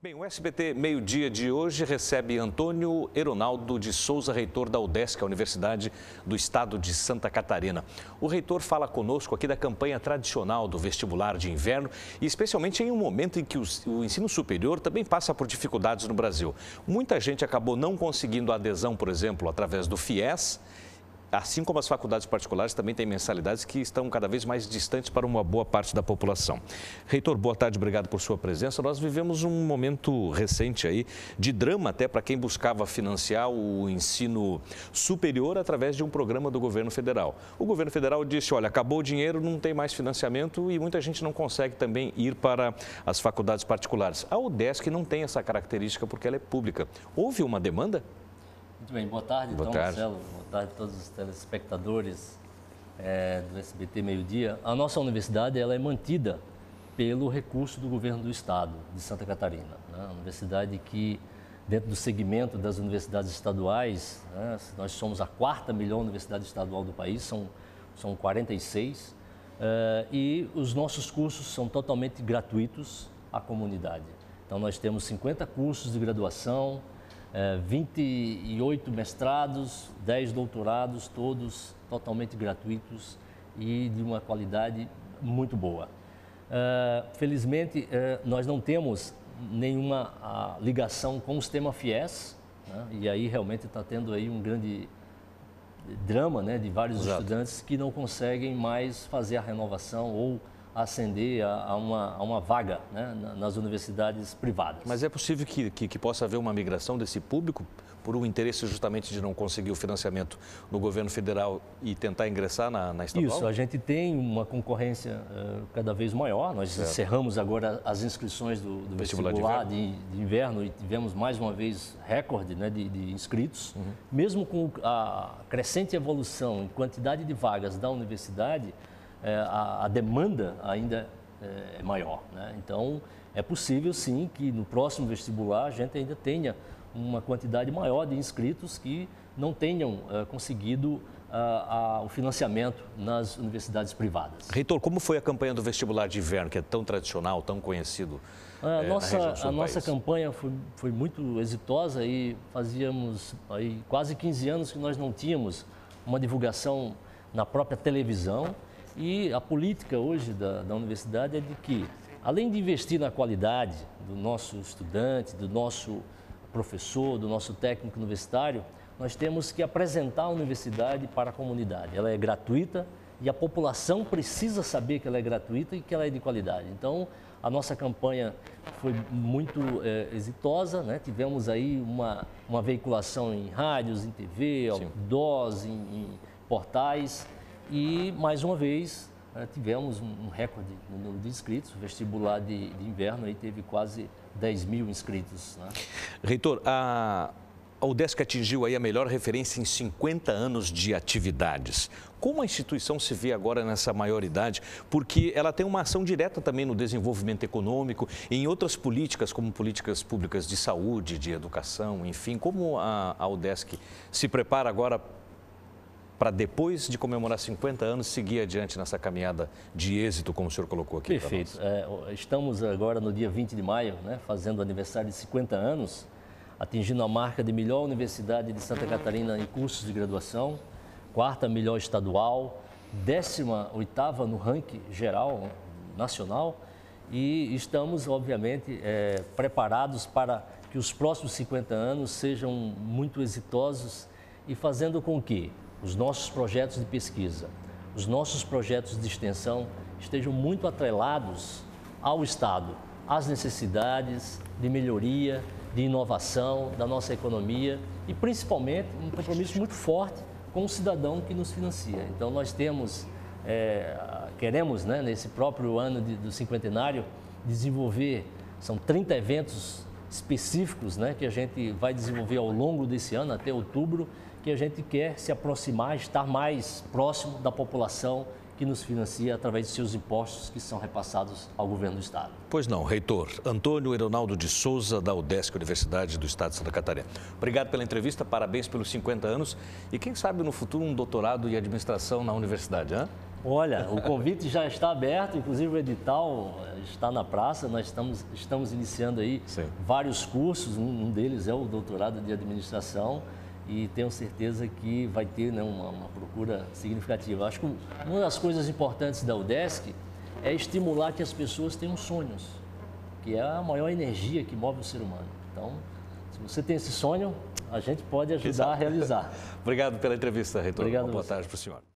Bem, o SBT Meio-Dia de hoje recebe Antônio Eronaldo de Souza, reitor da UDESC, a Universidade do Estado de Santa Catarina. O reitor fala conosco aqui da campanha tradicional do vestibular de inverno e especialmente em um momento em que o ensino superior também passa por dificuldades no Brasil. Muita gente acabou não conseguindo adesão, por exemplo, através do FIES. Assim como as faculdades particulares também têm mensalidades que estão cada vez mais distantes para uma boa parte da população. Reitor, boa tarde, obrigado por sua presença. Nós vivemos um momento recente aí de drama até para quem buscava financiar o ensino superior através de um programa do governo federal. O governo federal disse, olha, acabou o dinheiro, não tem mais financiamento e muita gente não consegue também ir para as faculdades particulares. A UDESC não tem essa característica porque ela é pública. Houve uma demanda? Muito bem, boa tarde, boa então, tarde. Marcelo. Boa tarde a todos os telespectadores do SBT Meio-Dia. A nossa universidade ela é mantida pelo recurso do governo do estado de Santa Catarina. Né? A universidade que, dentro do segmento das universidades estaduais, né, nós somos a quarta melhor universidade estadual do país, são 46, e os nossos cursos são totalmente gratuitos à comunidade. Então, nós temos 50 cursos de graduação, 28 mestrados, 10 doutorados, todos totalmente gratuitos e de uma qualidade muito boa. Felizmente, nós não temos nenhuma ligação com o sistema FIES, né? E aí realmente está tendo aí um grande drama, né, de vários estudantes que não conseguem mais fazer a renovação ou ascender a uma vaga, né, nas universidades privadas. Mas é possível que possa haver uma migração desse público por um interesse justamente de não conseguir o financiamento no governo federal e tentar ingressar na estadual? Isso, a gente tem uma concorrência cada vez maior. Nós encerramos agora as inscrições do vestibular de inverno e tivemos mais uma vez recorde, né, de inscritos. Uhum. Mesmo com a crescente evolução em quantidade de vagas da universidade, a demanda ainda é maior, né? Então, é possível sim que no próximo vestibular a gente ainda tenha uma quantidade maior de inscritos que não tenham conseguido o financiamento nas universidades privadas. Reitor, como foi a campanha do vestibular de inverno, que é tão tradicional, tão conhecido na região sul do país? A nossa campanha foi muito exitosa e fazíamos aí quase 15 anos que nós não tínhamos uma divulgação na própria televisão. E a política hoje da universidade é de que, além de investir na qualidade do nosso estudante, do nosso professor, do nosso técnico universitário, nós temos que apresentar a universidade para a comunidade. Ela é gratuita e a população precisa saber que ela é gratuita e que ela é de qualidade. Então, a nossa campanha foi muito exitosa, né? Tivemos aí uma veiculação em rádios, em TV, outdoors, em portais. E, mais uma vez, tivemos um recorde no número de inscritos. O vestibular de inverno aí teve quase 10 mil inscritos, né? Reitor, a UDESC atingiu aí a melhor referência em 50 anos de atividades. Como a instituição se vê agora nessa maioridade? Porque ela tem uma ação direta também no desenvolvimento econômico e em outras políticas, como políticas públicas de saúde, de educação, enfim. Como a UDESC se prepara agora para depois de comemorar 50 anos, seguir adiante nessa caminhada de êxito, como o senhor colocou aqui? Perfeito. Estamos agora no dia 20 de maio, né, fazendo o aniversário de 50 anos, atingindo a marca de melhor universidade de Santa Catarina em cursos de graduação, quarta melhor estadual, 18ª no ranking geral nacional e estamos, obviamente, preparados para que os próximos 50 anos sejam muito exitosos e fazendo com que os nossos projetos de pesquisa, os nossos projetos de extensão estejam muito atrelados ao Estado, às necessidades de melhoria, de inovação da nossa economia e, principalmente, um compromisso muito forte com o cidadão que nos financia. Então, nós queremos, né, nesse próprio ano do cinquentenário, desenvolver, são 30 eventos específicos, né, que a gente vai desenvolver ao longo desse ano, até outubro, que a gente quer se aproximar, estar mais próximo da população que nos financia através de seus impostos que são repassados ao governo do Estado. Pois não, reitor. Antônio Eronaldo de Souza, da UDESC, Universidade do Estado de Santa Catarina. Obrigado pela entrevista, parabéns pelos 50 anos e quem sabe no futuro um doutorado em administração na universidade, hein? Olha, o convite já está aberto, inclusive o edital está na praça, nós estamos iniciando aí vários cursos, um deles é o doutorado de administração e tenho certeza que vai ter, né, uma procura significativa. Acho que uma das coisas importantes da UDESC é estimular que as pessoas tenham sonhos, que é a maior energia que move o ser humano. Então, se você tem esse sonho, a gente pode ajudar a realizar. Obrigado pela entrevista, reitor. Obrigado. Boa tarde para o senhor.